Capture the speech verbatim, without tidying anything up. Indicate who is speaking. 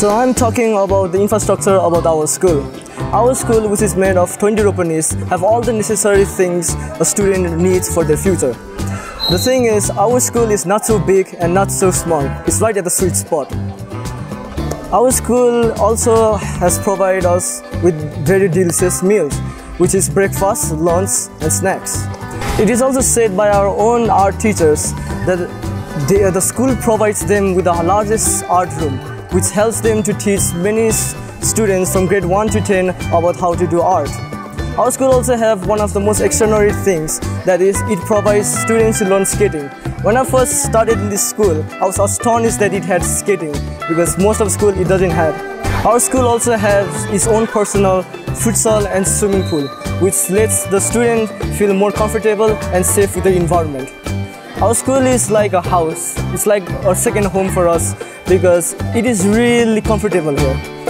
Speaker 1: So I'm talking about the infrastructure about our school. Our school, which is made of twenty ropenis, have all the necessary things a student needs for their future. The thing is, our school is not so big and not so small. It's right at the sweet spot. Our school also has provided us with very delicious meals, which is breakfast, lunch and snacks. It is also said by our own art teachers that they, the school provides them with the largest art room, which helps them to teach many students from grade one to ten about how to do art. Our school also have one of the most extraordinary things, that is, it provides students to learn skating. When I first started in this school, I was astonished that it had skating, because most of the school it doesn't have. Our school also has its own personal futsal and swimming pool, which lets the student feel more comfortable and safe with the environment. Our school is like a house. It's like a second home for us because it is really comfortable here.